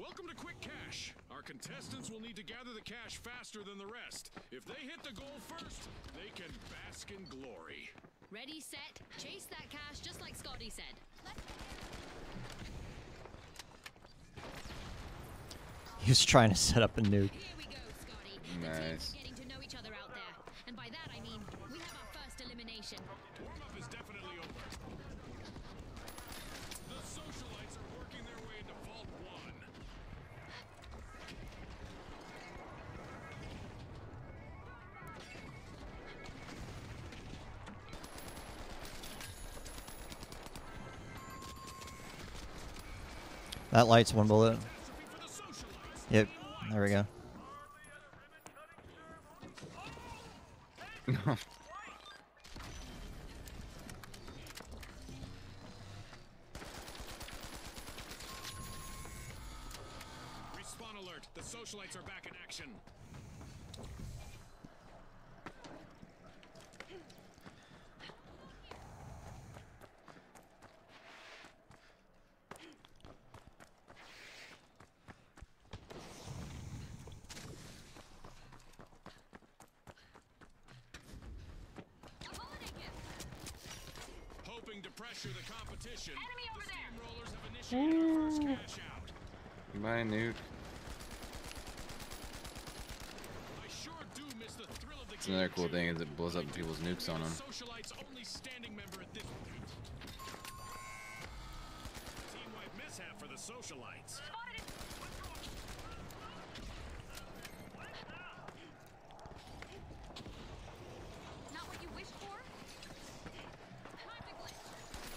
Welcome to Quick Cash. Our contestants will need to gather the cash faster than the rest. If they hit the goal first, they can bask in glory. Ready, set, chase that cash just like Scotty said. He was trying to set up a nuke. Here we go, Scotty. Nice. The teams are getting to know each other out there. And by that I mean, we have our first elimination. Warm-up is definitely over. The socialites are working their way into Vault 1. That light's one bullet. Catastrophe for the socialites. Yep. There we go. Respawn alert. The socialites are back in action. Hoping to pressure the competition, Enemy over the there. steamrollers have initiated our first cash out. My nuke. I sure do miss the thrill of the It's another game. cool thing is it blows up people's nukes on them. Socialites only standing member at this point. Team-wide mishap for the socialites. Not what you wished for? Time to glitch.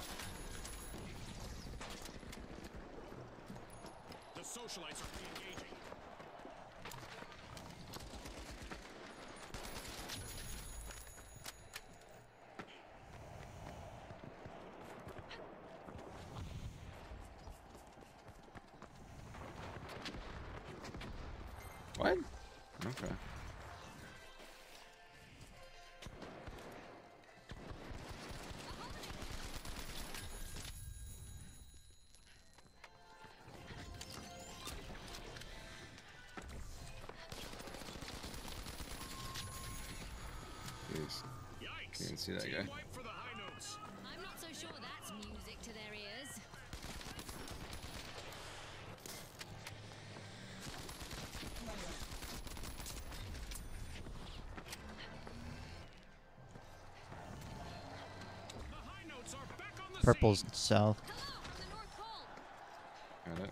The socialites are re-engaging. What? Okay. Jeez. Yikes. You can see that Team guy. wipe for the high notes. I'm not so sure that's music to their ears. The high notes are back on the Purple's scene. south. Hello from the North Pole. Got it.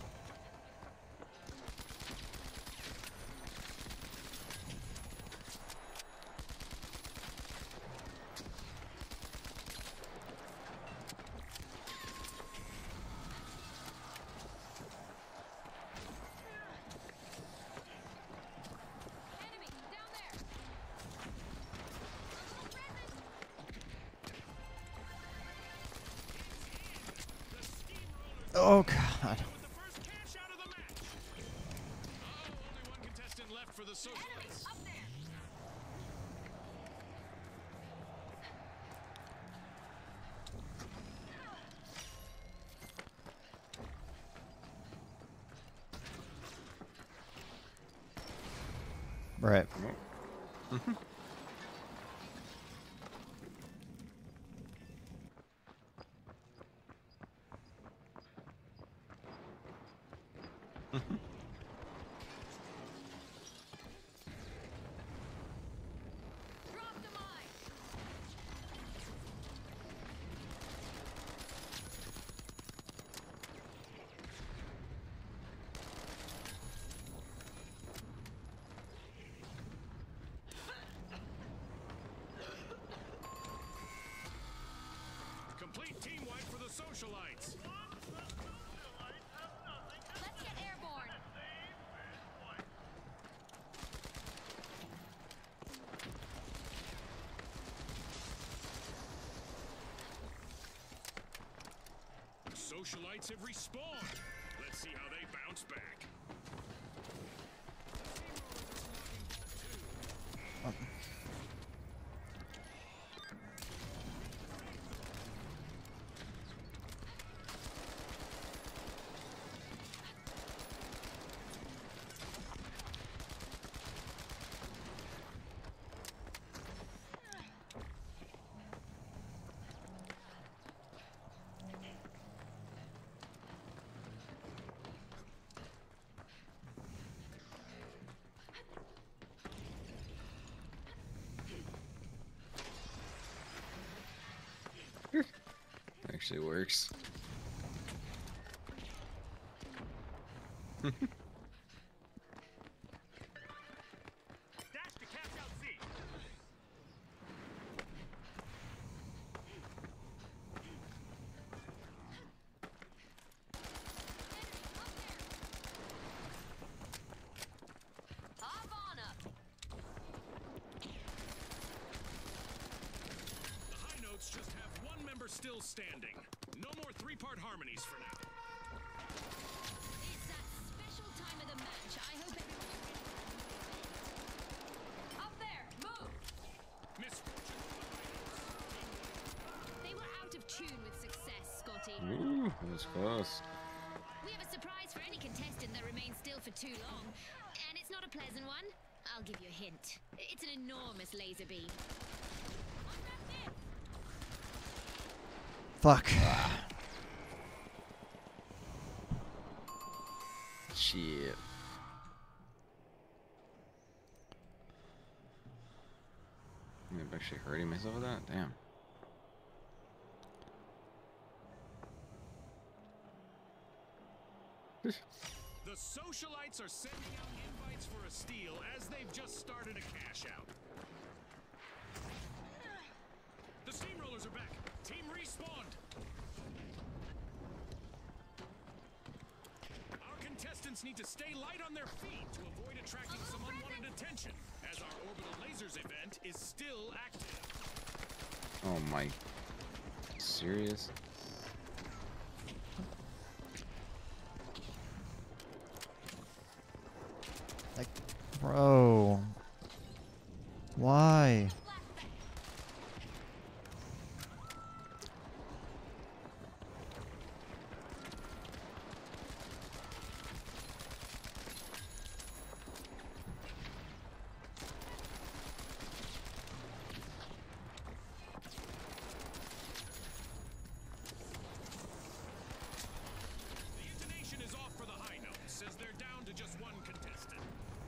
Enemy down there. Oh god. With the first cash out of the match. Only one contestant left for the socialites. Up there. Right. Drop the mine. Complete team wipe for the socialites. Let's get airborne. Socialites have respawned. Let's see how they bounce back. actually works. Dash to cash out Z. Hop on up. The High Notes just have one member still standing. No more three-part harmonies for now. It's that special time of the match. I hope everyone is ready. Up there, move. Misfortune for the High Notes. They were out of tune with success, Scotty. Ooh, that was close. We have a surprise for any contestant that remains still for too long. And it's not a pleasant one. I'll give you a hint. It's an enormous laser beam. Unwrap this. Fuck. Shit. I'm actually hurting myself with that? Damn. The socialites are sending out invites for a steal as they've just started a cash out. The Steamrollers are back. Team respawned. Our contestants need to stay light on their feet to avoid attracting some unwanted attention, as our Orbital Lasers event is still active. Oh my. Serious? Like, bro. Why? The intonation is off for the High Notes, as they're down to just one contestant.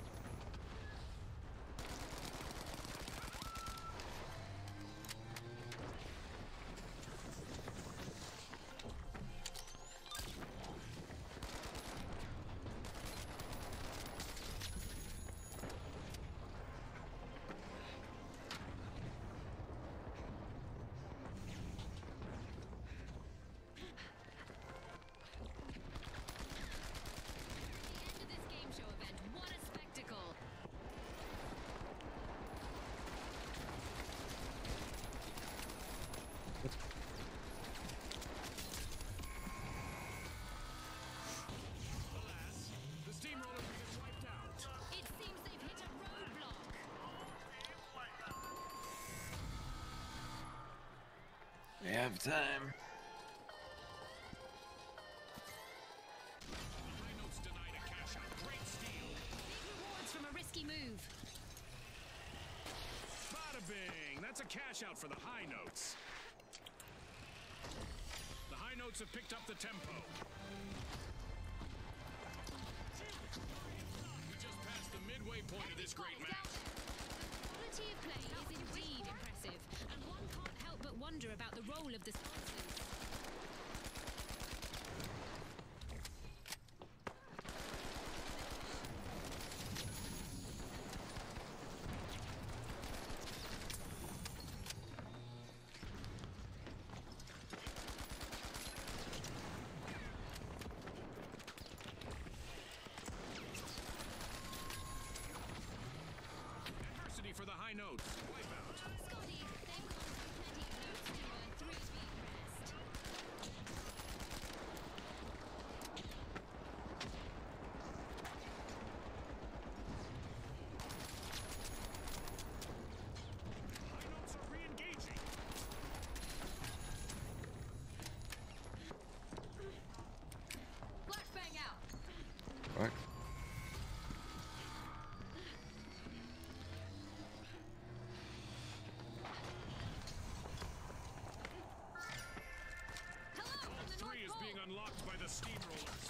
The end of this game show event. What a spectacle. Alas, the Steamrollers have been wiped out. It seems they've hit a roadblock. We have time. The High Notes denied a cash out. Great steal. Big rewards from a risky move. Bada bing! That's a cash out for the High Notes. The High Notes have picked up the tempo. We just passed the midway point of this great match. The quality of play is indeed impressive, and one can't help but wonder about the role of the sponsors. Adversity for the High Notes. Wipeout. Scotty, they've gone through plenty of notes to a three-speed rest. High Notes are re-engaging. Flashbang out. What? Hello from the Three is North being Pole. unlocked by the Steamrollers.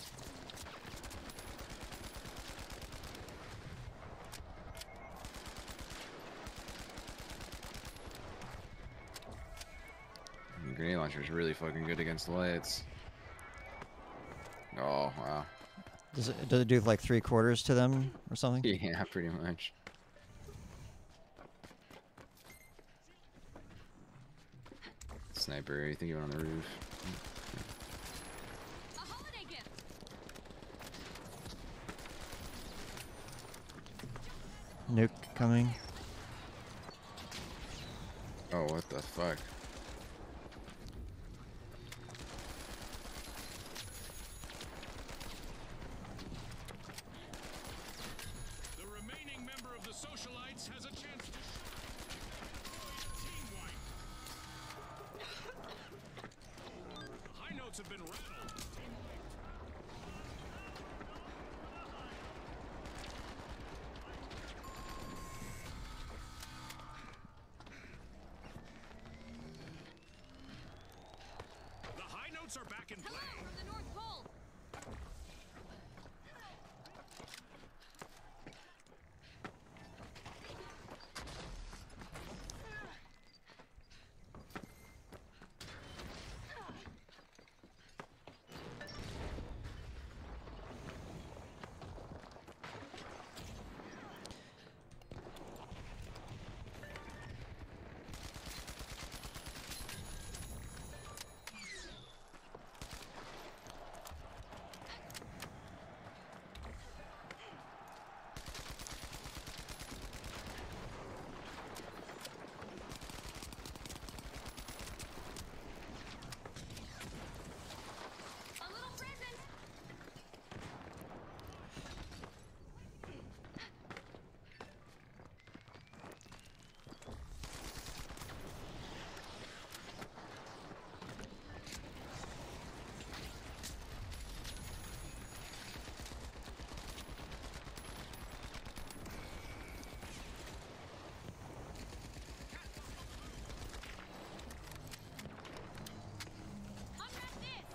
Grenade launcher is really fucking good against lights. Oh, wow. Does it do like 3/4 to them or something? Yeah, pretty much. Sniper, you think you went on the roof? A holiday gift. Nuke coming. Oh, what the fuck? The remaining member of the Socialites has a chance to team wipe. The high notes have been rattled. Team wiped. The high notes are back in play. Hello from the North Pole. A little present. Unwrap this.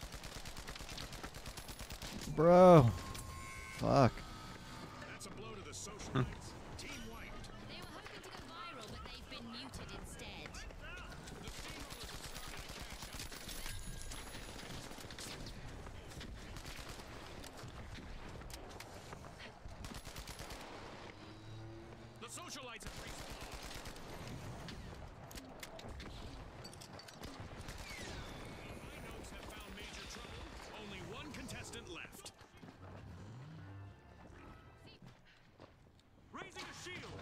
Bro. Fuck. That's a blow to the Socialites. Team wiped. They were hoping to go viral, but they've been muted instead. The steamrollers have started a cash out. The Socialites have raised the bar. High notes have found major trouble. Only one contestant left. Raising a shield.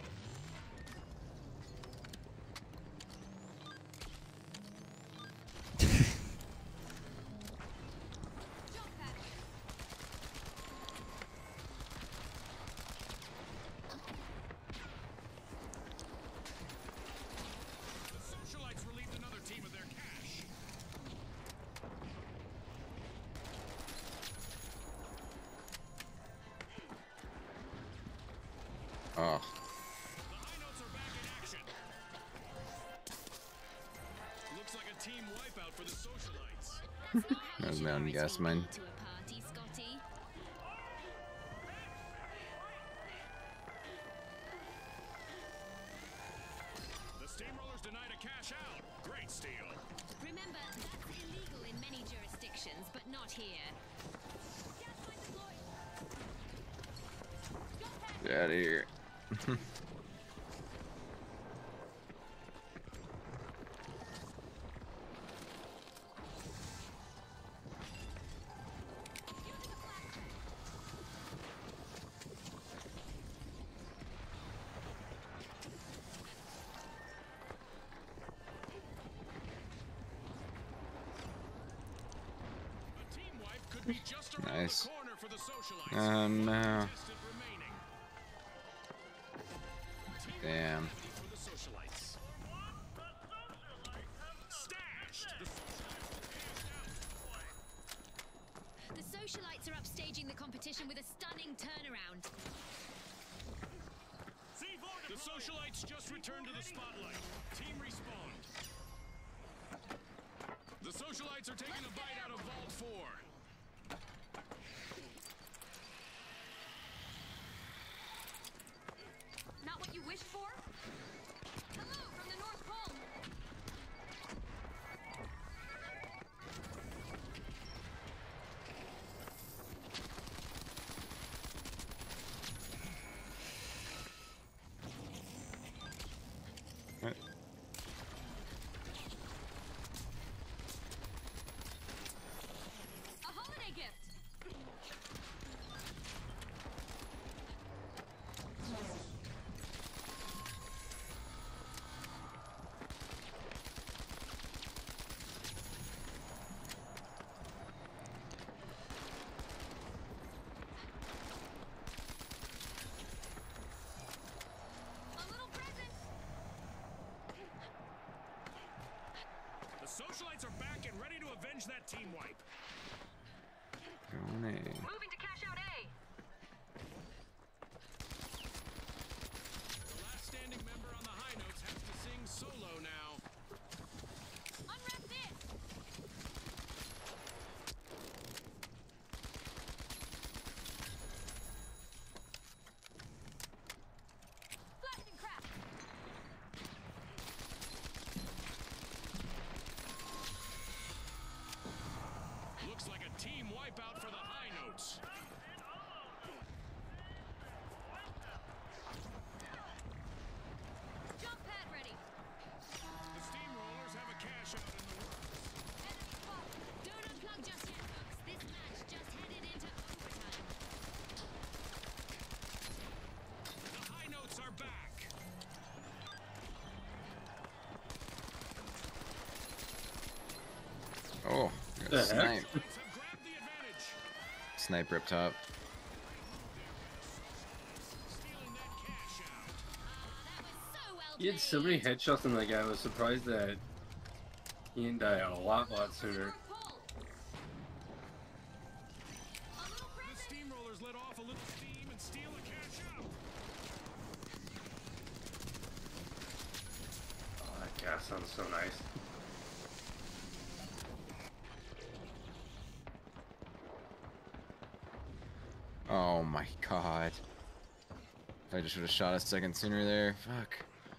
Jump at it. The Socialites relieved another team of their cash. Oh, The high notes are back in action. Looks like a team wipeout for the Socialites. That's not how That was you my own should guess, RSVP man. to a party, Scotty. The Steamrollers denied a cash out. Great steal. Remember, that's illegal in many jurisdictions, but not here. get out of here. A team wipe could be just around Nice. the corner for the Socialites. Oh One no. contestant remaining. Team wipe Damn. empty for the Socialites. Stashed. The Socialites are cashed out. The Socialites are upstaging the competition with a stunning turnaround. The Socialites just returned to the spotlight. Team respawned. The Socialites are taking a bite out of Vault 4. Not what you wished for? Hello from the North Pole. Socialites are back and ready to avenge that team wipe. Going A. Moving to cash out A. The last standing member on the high notes has to sing solo now. Unwrap this! Flash and crack! Looks like a team wipeout for the high notes. Jump pad ready! The Steamrollers have a cash out in the works. Enemy spotted! Don't unplug just yet, folks. This match just headed into overtime. The high notes are back. Oh, got The heck? snipe. Socialites have grabbed the advantage. Snipe ripped up. Stealing that cash out. That was so well He had so many played. headshots on that guy. I was surprised that he didn't die a lot sooner. Pull. A little The present. Steamrollers let off a little steam and steal a cash out. Oh, that gas sounds so nice. Oh my god. I just would have shot a second sooner there. Fuck.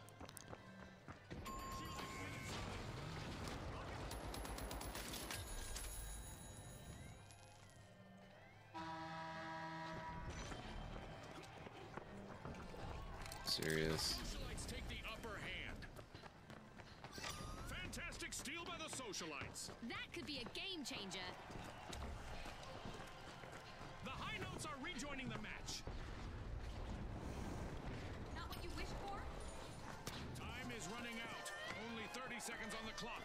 Serious. Socialites take the upper hand. Fantastic steal by the Socialites. That could be a game changer. The high notes are rejoining the match. Not what you wished for? Time is running out. Only 30 seconds on the clock.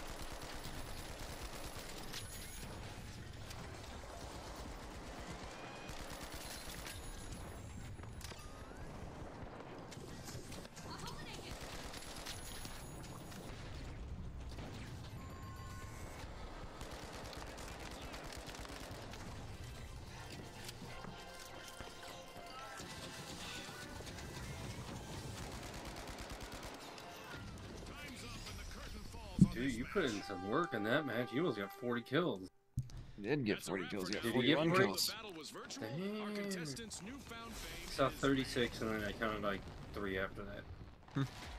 A holiday gift. Time's up and the curtain falls on Dude, this you match. put in some work in that match. You almost got 40 kills. Did get That's a 40 wrap kills. for Got now. Did he get 41 40? kills. The battle was virtual. Our Damn. contestants' newfound fame I saw is 36 and then I counted like 3 after that.